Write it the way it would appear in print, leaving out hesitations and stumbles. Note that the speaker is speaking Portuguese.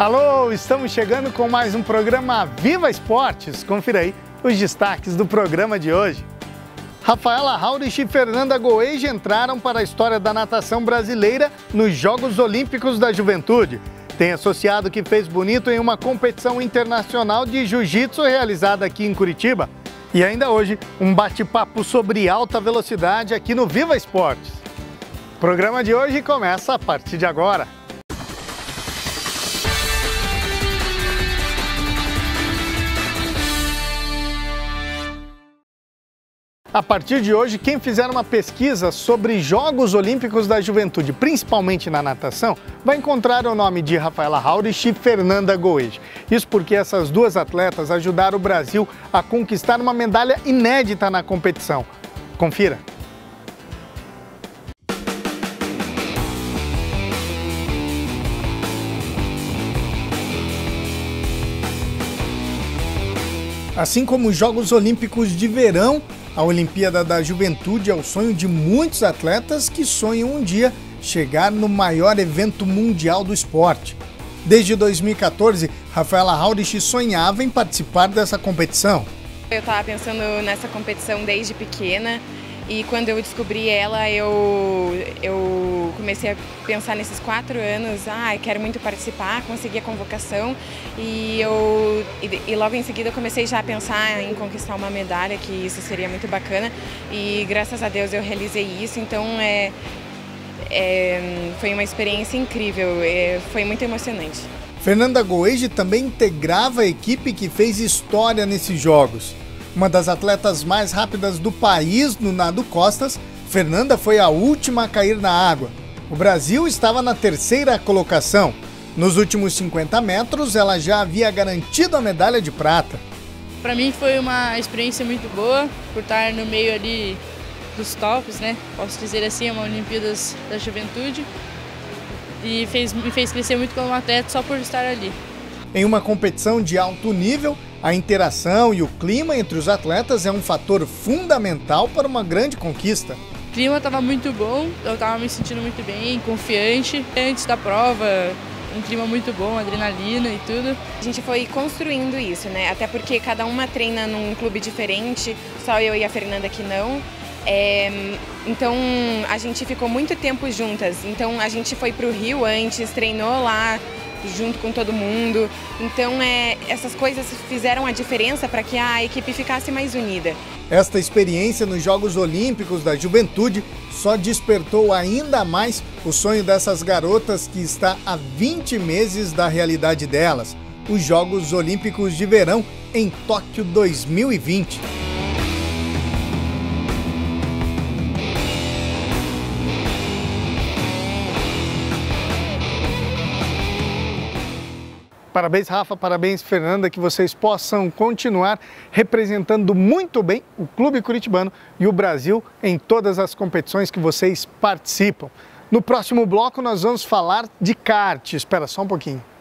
Alô, estamos chegando com mais um programa Viva Esportes. Confira aí os destaques do programa de hoje. Rafaela Haurich e Fernanda Goeige entraram para a história da natação brasileira nos Jogos Olímpicos da Juventude. Tem associado que fez bonito em uma competição internacional de jiu-jitsu realizada aqui em Curitiba. E ainda hoje, um bate-papo sobre alta velocidade aqui no Viva Esportes. O programa de hoje começa a partir de agora. A partir de hoje, quem fizer uma pesquisa sobre Jogos Olímpicos da Juventude, principalmente na natação, vai encontrar o nome de Rafaela Haurich e Fernanda Goeige. Isso porque essas duas atletas ajudaram o Brasil a conquistar uma medalha inédita na competição. Confira. Assim como os Jogos Olímpicos de Verão, a Olimpíada da Juventude é o sonho de muitos atletas que sonham um dia chegar no maior evento mundial do esporte. Desde 2014, Rafaela Haurich sonhava em participar dessa competição. Eu estava pensando nessa competição desde pequena e quando eu descobri ela, eu comecei a pensar nesses 4 anos, eu quero muito participar, consegui a convocação e logo em seguida eu comecei já a pensar em conquistar uma medalha, que isso seria muito bacana e graças a Deus eu realizei isso, então foi uma experiência incrível, foi muito emocionante. Fernanda Goeige também integrava a equipe que fez história nesses Jogos. Uma das atletas mais rápidas do país no nado costas, Fernanda foi a última a cair na água. O Brasil estava na 3ª colocação. Nos últimos 50 metros, ela já havia garantido a medalha de prata. Para mim foi uma experiência muito boa, por estar no meio ali dos tops, né? Posso dizer assim, é uma Olimpíadas da Juventude. E me fez crescer muito como atleta só por estar ali. Em uma competição de alto nível, a interação e o clima entre os atletas é um fator fundamental para uma grande conquista. O clima estava muito bom, eu estava me sentindo muito bem, confiante. Antes da prova, um clima muito bom, adrenalina e tudo. A gente foi construindo isso, né? Até porque cada uma treina num clube diferente, só eu e a Fernanda que não. Então a gente ficou muito tempo juntas, então a gente foi para o Rio antes, treinou lá junto com todo mundo, então essas coisas fizeram a diferença para que a equipe ficasse mais unida. Esta experiência nos Jogos Olímpicos da Juventude só despertou ainda mais o sonho dessas garotas que está há 20 meses da realidade delas, os Jogos Olímpicos de Verão em Tóquio 2020. Parabéns, Rafa, parabéns, Fernanda, que vocês possam continuar representando muito bem o Clube Curitibano e o Brasil em todas as competições que vocês participam. No próximo bloco nós vamos falar de kart. Espera só um pouquinho.